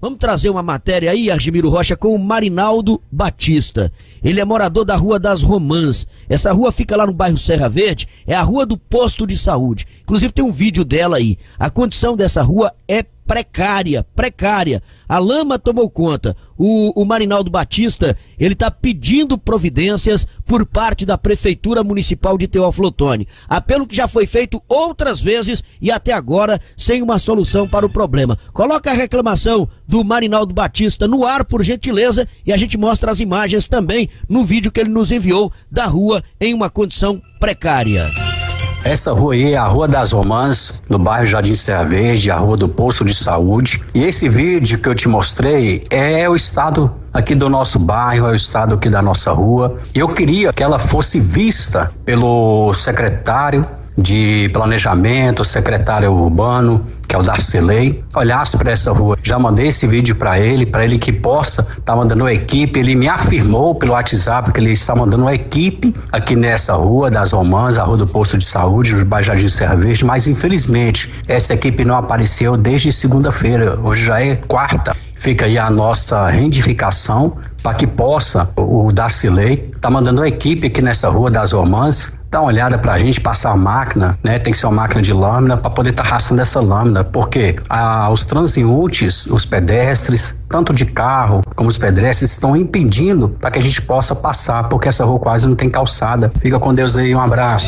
Vamos trazer uma matéria aí, Argimiro Rocha, com o Marinaldo Batista. Ele é morador da Rua das Romãs. Essa rua fica lá no bairro Serra Verde, é a Rua do Posto de Saúde. Inclusive tem um vídeo dela aí. A condição dessa rua é precária. A lama tomou conta. O Marinaldo Batista, ele tá pedindo providências por parte da Prefeitura Municipal de Teófilo Otoni. Apelo que já foi feito outras vezes e até agora sem uma solução para o problema. Coloca a reclamação do Marinaldo Batista no ar, por gentileza, e a gente mostra as imagens também no vídeo que ele nos enviou da rua em uma condição precária. Essa rua aí é a Rua das Romãs, no bairro Jardim Serra Verde, a Rua do Posto de Saúde. E esse vídeo que eu te mostrei é o estado aqui do nosso bairro, é o estado aqui da nossa rua. Eu queria que ela fosse vista pelo secretário de Planejamento, secretário urbano, que é o Darcilei, olhasse para essa rua. Já mandei esse vídeo para ele que possa estar mandando uma equipe. Ele me afirmou pelo WhatsApp que ele está mandando uma equipe aqui nessa Rua das Romãs, a Rua do Posto de Saúde, no bairro Jardim Serra Verde, mas infelizmente essa equipe não apareceu desde segunda-feira, hoje já é quarta. Fica aí a nossa reivindicação para que possa o Darcilei tá mandando uma equipe aqui nessa Rua das Romãs, dar uma olhada pra gente, passar a máquina, né? Tem que ser uma máquina de lâmina para poder estar arrastando essa lâmina, porque os transeuntes, os pedestres, tanto de carro como os pedestres, estão impedindo para que a gente possa passar, porque essa rua quase não tem calçada. Fica com Deus aí, um abraço.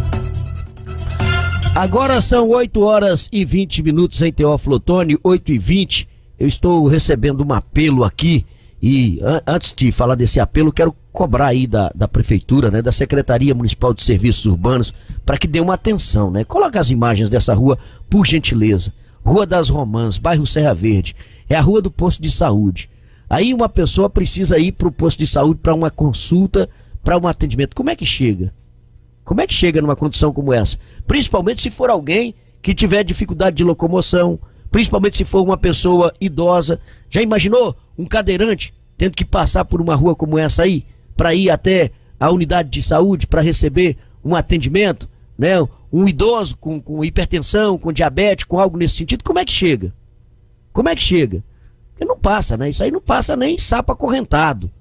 Agora são 8h20 em Teófilo Otoni, 8h20. Eu estou recebendo um apelo aqui e antes de falar desse apelo, quero cobrar aí da Prefeitura, né, da Secretaria Municipal de Serviços Urbanos, para que dê uma atenção, né? Coloca as imagens dessa rua, por gentileza. Rua das Romãs, bairro Serra Verde, é a Rua do Posto de Saúde. Aí uma pessoa precisa ir para o posto de saúde para uma consulta, para um atendimento. Como é que chega? Como é que chega numa condição como essa? Principalmente se for alguém que tiver dificuldade de locomoção, principalmente se for uma pessoa idosa. Já imaginou um cadeirante tendo que passar por uma rua como essa aí, para ir até a unidade de saúde para receber um atendimento, né? Um idoso com hipertensão, com diabetes, com algo nesse sentido, como é que chega? Como é que chega? Porque não passa, né? Isso aí não passa nem sapo acorrentado.